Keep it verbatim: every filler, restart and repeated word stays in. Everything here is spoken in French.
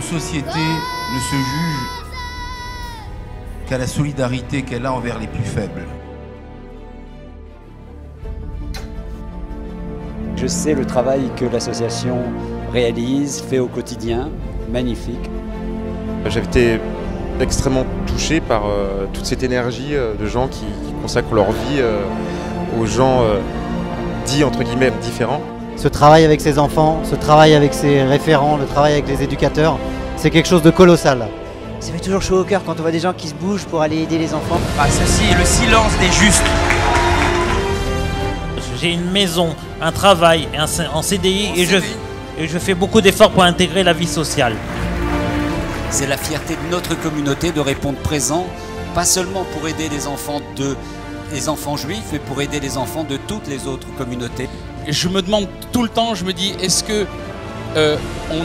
société ne se juge qu'à la solidarité qu'elle a envers les plus faibles. Je sais le travail que l'association réalise, fait au quotidien, magnifique. J'ai été extrêmement touché par euh, toute cette énergie euh, de gens qui, qui consacrent leur vie euh, aux gens euh, dits entre guillemets différents. Ce travail avec ses enfants, ce travail avec ses référents, le travail avec les éducateurs, c'est quelque chose de colossal. Ça fait toujours chaud au cœur quand on voit des gens qui se bougent pour aller aider les enfants. Ah, ceci est le silence des justes. J'ai une maison, un travail en C D I et je, et je fais beaucoup d'efforts pour intégrer la vie sociale. C'est la fierté de notre communauté de répondre présent, pas seulement pour aider les enfants, de, les enfants juifs, mais pour aider les enfants de toutes les autres communautés. Je me demande tout le temps, je me dis, est-ce que euh, on